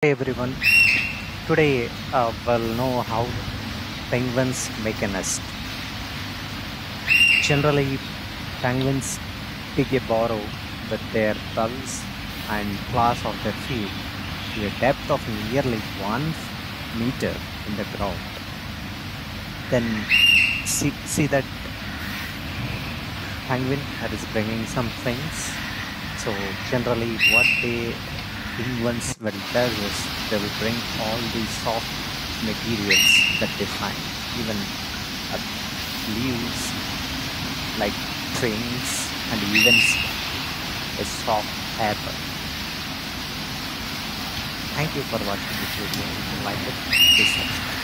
Hey everyone, today we'll know how penguins make a nest. Generally, penguins dig a burrow with their bills and claws of their feet to a depth of nearly 1 meter in the ground. Then see that penguin that is bringing some things. So generally, what they penguins will do is they will bring all these soft materials that they find, even uh, leaves like twigs and even a soft paper. Thank you for watching this video. If you like it, please subscribe.